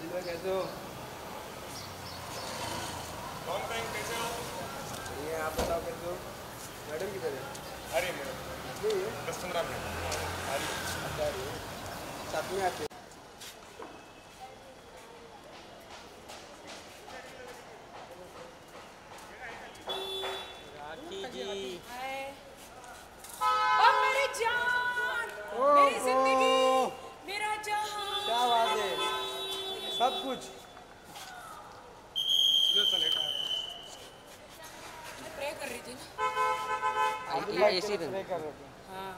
कैसे हो? कौन बैंक कैसे हो? ये आप बताओ कैसे हो? मैडम किधर है? अरे मेरे नहीं है। 10-15 मिनट अरे अच्छा आ रही है। साथ में आते हैं। राखी जी। ओ मेरी जान, मेरी जिंदगी, मेरा जहां। क्या बात है? सब कुछ जो चलेगा। मैं प्रे कर रही थी ना। ये ऐसे ही प्रे रहना। कर रहे थे। हाँ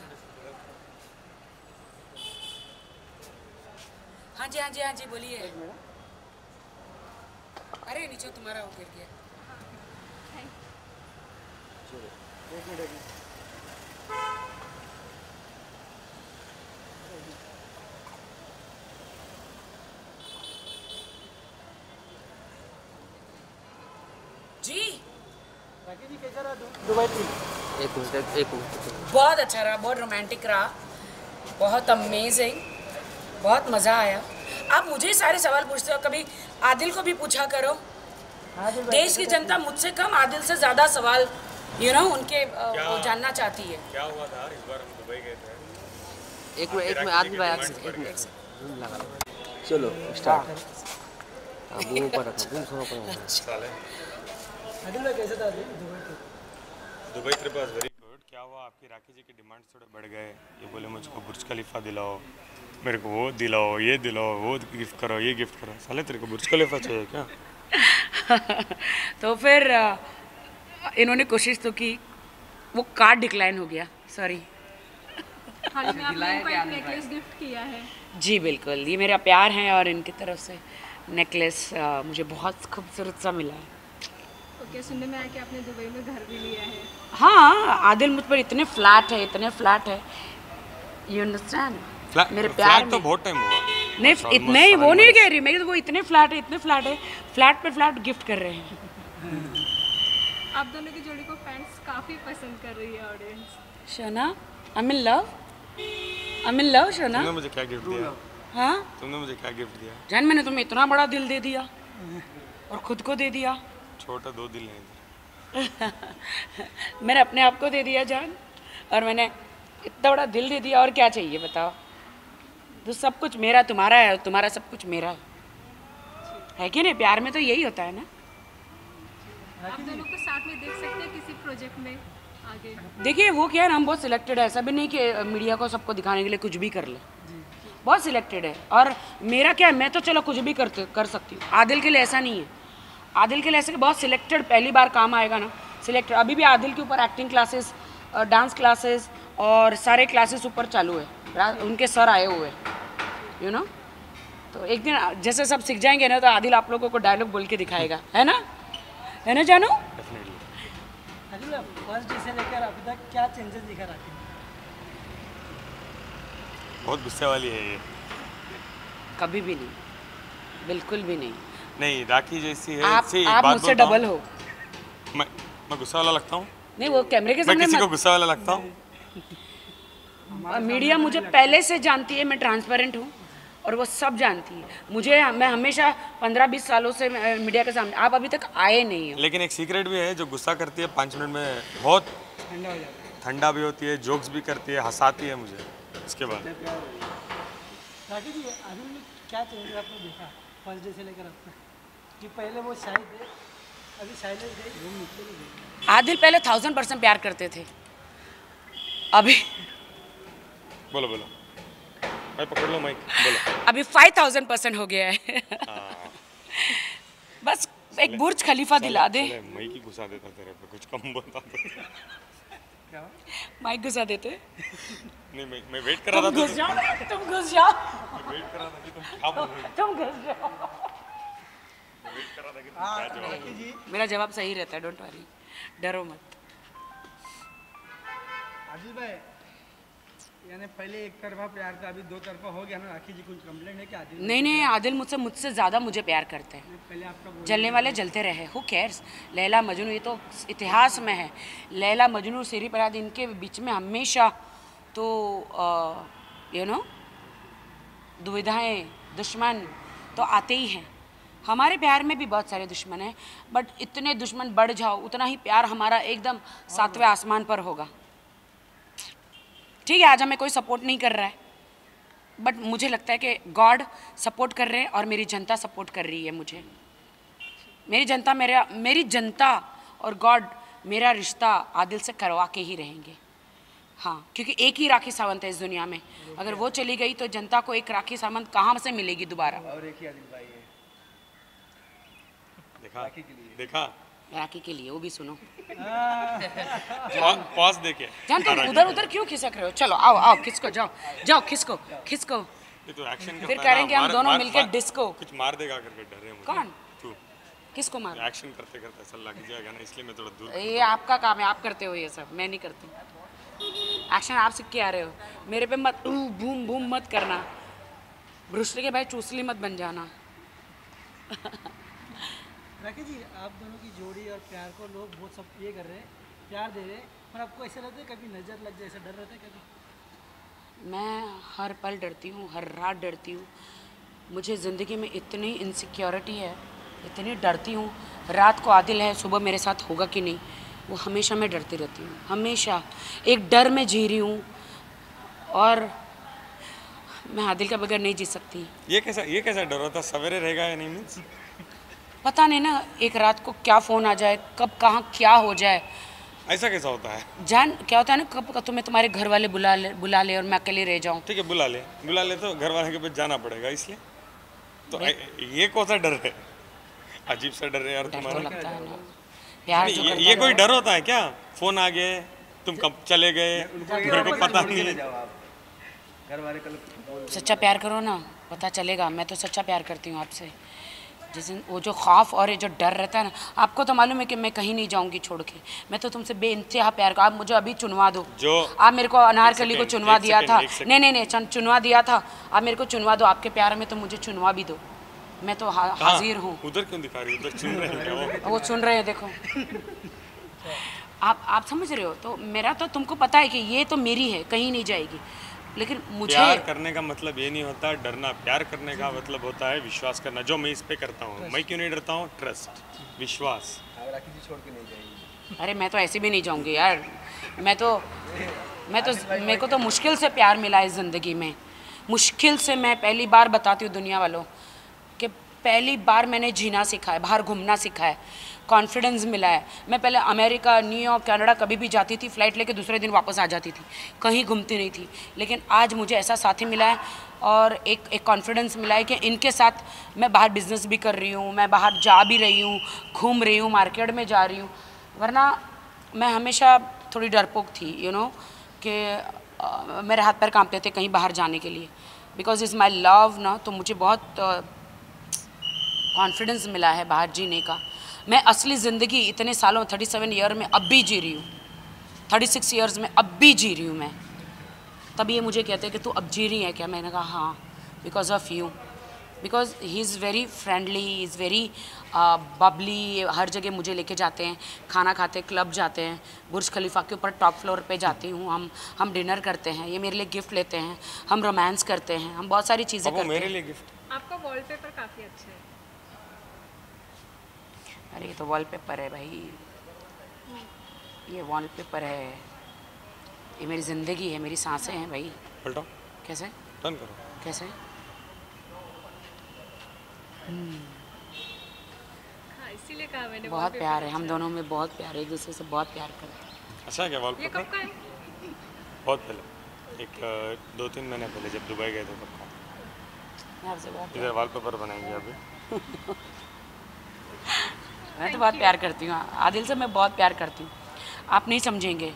हाँ जी हाँ जी हाँ जी बोलिए। एक मिनट। अरे नीचे तुम्हारा वो गिर गया। चलो एक मिनट। जी राखी जी कैसा रहा तू? Dubai trip? एक मिनट। बहुत अच्छा रहा, बहुत रोमांटिक रहा, बहुत अमेजिंग, बहुत मज़ा आया। आप मुझे सारे सवाल पूछते हो, कभी आदिल को भी पूछा करो। देश की जनता मुझसे कम आदिल से ज़्यादा सवाल उनके वो जानना चाहती है। क्या हुआ था इस बार हम दुबई गए थे? एक मिनट आदमी भाई एक मिनट लगा लो। चलो स्टार्ट। हाँ मुंह पर रखो, मुंह थोड़ा पर रखो। साले आदिल भाई कैसा था Dubai trip? Dubai trip was very good. क्या हुआ आपकी राखी जी के डिमांड्स थोड़े बढ़ गए। ये बोले मुझको बुर्ज खलीफा दिलाओ, मेरे को वो दिलाओ, ये दिलाओ, वो गिफ्ट करो, ये गिफ्ट करो। साले तेरे को बुर्ज खलीफा चाहिए क्या? तो फिर इन्होंने कोशिश तो की, वो कार्ड डिक्लाइन हो गया, सॉरी। हाल ही में आपने इनको एक नेकलेस गिफ्ट किया है। जी बिल्कुल, ये मेरा प्यार है और इनकी तरफ से नेकलेस मुझे बहुत खूबसूरत सा मिला है। ओके, सुनने में आया कि आपने दुबई में घर भी लिया है। हाँ, आदिल मुझ पर इतने फ्लैट है, यू अंडरस्टैंड। मेरे प्यार तो में बहुत टाइम हुआ। नहीं, इतने ही वो नहीं कह रही मैं, वो इतने फ्लैट है, फ्लैट पे फ्लैट गिफ्ट कर रहे हैं। आप दोनों की जोड़ी को फैंस काफी पसंद कर रही है audience. Shona, I am in love Shona. तुमने मुझे क्या गिफ्ट दिया? हाँ तुमने मुझे क्या गिफ्ट दिया? जान, मैंने तुम्हें इतना बड़ा दिल दे दिया और खुद को दे दिया। छोटा 2 दिल नहीं थे। मैंने अपने आप को दे दिया जान, और मैंने इतना बड़ा दिल दे दिया, और क्या चाहिए बताओ। तो सब कुछ मेरा तुम्हारा है, तुम्हारा सब कुछ मेरा है कि नहीं? प्यार में तो यही होता है ना। आप दोनों को साथ में देख सकते हैं किसी प्रोजेक्ट में आगे। देखिए वो क्या है ना, हम बहुत सिलेक्टेड है, ऐसा भी नहीं कि मीडिया को सबको दिखाने के लिए कुछ भी कर ले। बहुत सिलेक्टेड है, और मेरा क्या है, मैं तो चलो कुछ भी कर सकती हूँ। आदिल के लिए ऐसा नहीं है, आदिल के लिए ऐसे बहुत सिलेक्टेड, पहली बार काम आएगा ना, सिलेक्टेड। अभी भी आदिल के ऊपर एक्टिंग क्लासेस, डांस क्लासेस और सारे क्लासेस ऊपर चालू है, उनके सर आए हुए यू नो। तो एक दिन जैसे सब सीख जाएंगे ना, तो आदिल आप लोगों को डायलॉग बोल के दिखाएगा, है ना जानू? आदिल फर्स्ट डे से लेकर अभी तक क्या चेंजेस दिखा राखी? बहुत गुस्से वाली है ये। कभी भी नहीं, बिल्कुल भी नहीं। नहीं, राखी जैसी है। आप मुझसे डबल हो। मैं गुस्सा वाला लगता हूँ? नहीं, वो कैमरे के मैं सामने किसी को गुस्सा वाला लगता हूँ? मीडिया मुझे पहले से जानती है, मैं ट्रांसपेरेंट हूँ, और वो सब जानती है मुझे। मैं हमेशा 15-20 सालों से मीडिया के सामने, आप अभी तक आए नहीं हो। लेकिन एक सीक्रेट भी है, जो गुस्सा करती है 5 मिनट में बहुत ठंडा हो जाता है। ठंडा भी होती है, जोक्स भी करती है, हंसाती है मुझे। इसके बाद राखी जी, आदिल में क्या चेंजेस आपने देखा फर्स्ट डे से लेकर अब तक? कि पहले वो शाय थे, अभी साइलेंस थे, घूम निकले नहीं थे। आदिल पहले 1000% प्यार करते थे, अभी बोलो भाई, पकड़ लो माइक, बोलो। अभी 5000% हो गया है। बस एक बुर्ज खलीफा दिला दे। माइक ही घुसा देता तेरे पे, कुछ कम बोलता तो। क्या? माइक घुसा देते। नहीं, मैं वेट कर रहा था। तुम घुस जाओ, तुम घुस जाओ, मैं वेट कर रहा था कि तुम क्या बोल रहे हो। तुम घुस जाओ। मैं वेट कर रहा था कि तुम क्या जवाब राखी जी, मेरा जवाब सही रहता है, डोंट वरी, डरो मत। आदिल भाई, यानी पहले एक तरफा प्यार था, अभी 2 तरफा हो गया ना। राखी जी, कुछ कंप्लेंट है कि आदिल? नहीं, आदिल मुझसे ज़्यादा मुझे प्यार करते हैं। पहले आपका जलने वाले जलते रहे, हु केयर्स। लैला मजनू, ये तो इतिहास में है। लैला मजनू, सिरी पराद, इनके बीच में हमेशा तो दुविधाएं, दुश्मन, तो आते ही हैं। हमारे प्यार में भी बहुत सारे दुश्मन हैं, बट इतने दुश्मन बढ़ जाओ उतना ही प्यार हमारा एकदम 7वें आसमान पर होगा। ठीक है, आज हमें कोई सपोर्ट नहीं कर रहा है, बट मुझे लगता है कि गॉड सपोर्ट कर रहे हैं और मेरी जनता सपोर्ट कर रही है मुझे। मेरी जनता और गॉड मेरा रिश्ता आदिल से करवा के ही रहेंगे। हाँ, क्योंकि एक ही राखी सावंत है इस दुनिया में, अगर वो चली गई तो जनता को एक राखी सावंत कहाँ से मिलेगी दोबारा। और एक ही आदिल भाई है देखा राखी के लिए, वो भी सुनो। पॉज देके जान तुम उधर उधर क्यों खिसक रहे हो? चलो आओ आओ, खिसको, जाओ खिसको। ये तो एक्शन फिर करेंगे हम दोनों मिलकर डिस्को। कुछ मार देगा करके डर रहे हैं मुझे। कौन? तू किसको मार? एक्शन करते करते ऐसा लग जाएगा ना, इसलिए मैं थोड़ा दूर। ये आपका काम है, आप करते हो ये सब, मैं नहीं करती। एक्शन आप सीख के आ रहे हो, मेरे पे मत बूम बूम मत करना। ब्रूस ली के भाई चूसली मत बन जाना। राखी जी, आप दोनों की जोड़ी और प्यार को लोग बहुत सब ये कर रहे हैं, प्यार दे रहे हैं, पर आपको ऐसा लगता है कभी नज़र लग जाए, ऐसा डर रहता है कभी? मैं हर पल डरती हूँ, हर रात डरती हूँ। मुझे ज़िंदगी में इतनी इनसिक्योरिटी है, इतनी डरती हूँ। रात को आदिल है, सुबह मेरे साथ होगा कि नहीं, वो हमेशा मैं डरती रहती हूँ। हमेशा एक डर में जी रही हूँ, और मैं आदिल के बगैर नहीं जी सकती। ये कैसा डर होता? सवेरे रहेगा या नहीं? मीन्स पता नहीं ना, एक रात को क्या फ़ोन आ जाए, कब कहाँ क्या हो जाए। ऐसा कैसा होता है? जान क्या होता है ना, कब तुम्हें तुम्हारे घर वाले बुला ले और मैं अकेले रह जाऊँ। ठीक है, बुला ले तो घर वाले के पास जाना पड़ेगा, इसलिए तो ये कौन सा डर है? अजीब सा डर है यार डर तो तुम्हारा। लगता है ना, प्यार जो करता ये है। कोई डर होता है क्या? फोन आ गए, तुम कब चले गए, मेरे को पता नहीं। जाओ आप घर वाले कल बोल सच्चा प्यार करो ना, पता चलेगा। मैं तो सच्चा प्यार करती हूँ आपसे। जिस दिन वो जो खौफ और ये जो डर रहता है ना, आपको तो मालूम है कि मैं कहीं नहीं जाऊंगी छोड़ के। मैं तो तुमसे बेइंतहा प्यार आप मुझे अभी चुनवा दो। जो आप मेरे को अनारकली को चुनवा दिया था। एक सेकंड। नहीं, चुनवा दिया था। आप मेरे को चुनवा दो, आपके प्यार में तो मुझे चुनवा भी दो। मैं तो हाजिर हूँ। उधर क्यों दिखा रही? उधर सुन रहे हैं क्या वो? वो सुन रहे हैं, देखो। आप समझ रहे हो? तो मेरा तो तुमको पता है कि ये तो मेरी है, कहीं नहीं जाएगी। लेकिन मुझे प्यार करने का मतलब ये नहीं होता डरना। प्यार करने का मतलब होता है विश्वास करना, जो मैं इस पे करता हूँ। मैं क्यों नहीं डरता हूँ? ट्रस्ट, विश्वास। राखी जी छोड़ के नहीं जाएंगे। अरे मैं तो ऐसे भी नहीं जाऊंगी यार। मैं तो मेरे को तो मुश्किल से प्यार मिला है ज़िंदगी में। मुश्किल से, मैं पहली बार बताती हूँ दुनिया वालों कि पहली बार मैंने जीना सीखा है, बाहर घूमना सीखा है, कॉन्फिडेंस मिला है। मैं पहले अमेरिका, न्यूयॉर्क, कनाडा कभी भी जाती थी, फ़्लाइट लेके दूसरे दिन वापस आ जाती थी, कहीं घूमती नहीं थी। लेकिन आज मुझे ऐसा साथी मिला है और एक कॉन्फिडेंस मिला है कि इनके साथ मैं बाहर बिजनेस भी कर रही हूँ, मैं बाहर जा भी रही हूँ, घूम रही हूँ, मार्केट में जा रही हूँ। वरना मैं हमेशा थोड़ी डरपोक थी, कि मेरे हाथ पैर कांपते थे कहीं बाहर जाने के लिए। बिकॉज इज़ माई लव ना, तो मुझे बहुत कॉन्फिडेंस मिला है बाहर जीने का। मैं असली ज़िंदगी इतने सालों 37 ईयर में अब भी जी रही हूँ, 36 ईयर्स में अब भी जी रही हूँ मैं। तब ये मुझे कहते हैं कि तू अब जी रही है क्या? मैंने कहा हाँ, because of you. Because he is very friendly, he is very bubbly. हर जगह मुझे लेके जाते हैं, खाना खाते, क्लब जाते हैं, बुर्ज खलीफा के ऊपर टॉप फ्लोर पे जाती हूँ, हम डिनर करते हैं, ये मेरे लिए गिफ्ट लेते हैं, हम रोमांस करते हैं, हम बहुत सारी चीज़ें करते मेरे हैं। लिए गिफ्ट। आपका वॉलपेपर काफ़ी अच्छा है। अरे ये तो वॉलपेपर है भाई, ये वॉलपेपर है, ये मेरी ज़िंदगी है, मेरी सांसें हैं भाई। पलटाओ, कैसे टर्न करो। कैसे? हाँ, इसीलिए कहा मैंने बहुत wallpaper प्यार है, अच्छा हम दोनों में बहुत प्यार है, एक दूसरे से बहुत प्यार करते हैं। अच्छा है क्या ये वॉलपेपर? कब का है? बहुत पहले, एक 2-3 महीने पहले जब दुबई गए थे तब का। मैं आपसे बहुत इधर वॉलपेपर बनाएंगे अभी। मैं तो बहुत प्यार करती हूँ आदिल से, मैं बहुत प्यार करती हूँ। आप नहीं समझेंगे,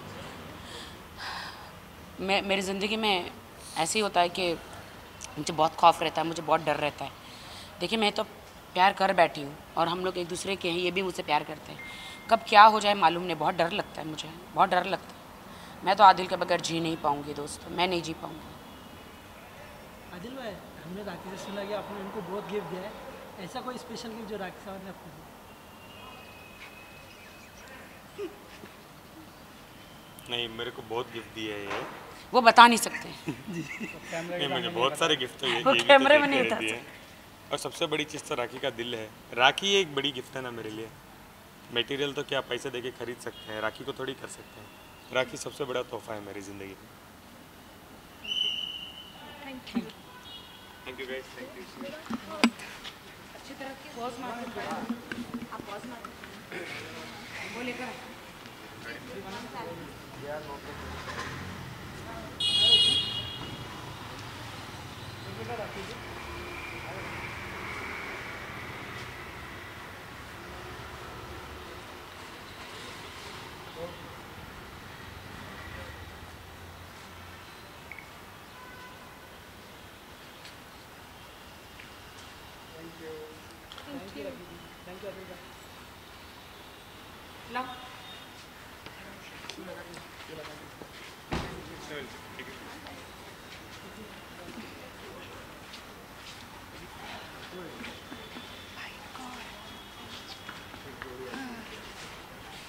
मेरी ज़िंदगी में ऐसे ही होता है कि मुझे बहुत खौफ रहता है, मुझे बहुत डर रहता है। देखिए मैं तो प्यार कर बैठी हूँ और हम लोग एक दूसरे के हैं, ये भी मुझसे प्यार करते हैं। कब क्या हो जाए मालूम नहीं, बहुत डर लगता है मुझे, बहुत डर लगता है। मैं तो आदिल के बगैर जी नहीं पाऊँगी दोस्त, मैं नहीं जी पाऊँगी। आदिल भाई, हमने राखी से सुना कि आपने उनको बहुत गिफ्ट दिया है, ऐसा कोई स्पेशल गिफ्ट जो राखी साहब ने आपको दिया? नहीं, मेरे को बहुत गिफ्ट दिए है ये। वो बता नहीं सकते। नहीं, मुझे बहुत सारे गिफ्ट तो ये वो भी तो कैमरे में नहीं देते उतर रहती है। और सबसे बड़ी चीज़ तो राखी का दिल है। राखी एक बड़ी गिफ्ट है ना मेरे लिए। मटेरियल तो क्या पैसे देके खरीद सकते हैं, राखी को थोड़ी कर सकते हैं। राखी सबसे बड़ा तोहफा है मेरी ज़िंदगी में। Thank you. Thank you guys, thank you. अच्छी तरह की पॉज मार दो। आप पॉज मार दो। वो लेकर आओ। Thank you. थैंक यू अभी लाओ। चल, ठीक है।